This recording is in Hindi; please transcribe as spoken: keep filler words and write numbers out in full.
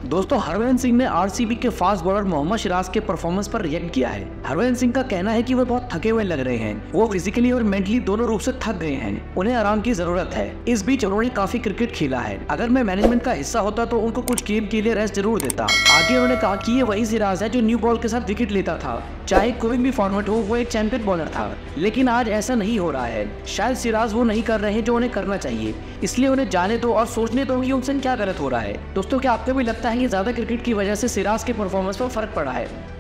दोस्तों हरभजन सिंह ने आरसीबी के फास्ट बॉलर मोहम्मद सिराज के परफॉर्मेंस पर रिएक्ट किया है। हरभजन सिंह का कहना है कि वो बहुत थके हुए लग रहे हैं, वो फिजिकली और मेंटली दोनों रूप से थक गए हैं, उन्हें आराम की जरूरत है। इस बीच उन्होंने काफी क्रिकेट खेला है, अगर मैं मैनेजमेंट का हिस्सा होता तो उनको कुछ गेम के लिए रेस्ट जरूर देता। आगे उन्होंने कहा कि ये वही सिराज है जो न्यू बॉल के साथ विकेट लेता था, चाहे कोई भी फॉर्मेट हो, वो एक चैंपियन बॉलर था। लेकिन आज ऐसा नहीं हो रहा है, शायद सिराज वो नहीं कर रहे हैं जो उन्हें करना चाहिए, इसलिए उन्हें जाने दो और सोचने दो कि उनसे क्या गलत हो रहा है। दोस्तों क्या आपको भी लगता है कि ज्यादा क्रिकेट की वजह से सिराज के परफॉर्मेंस पर फर्क पड़ा है?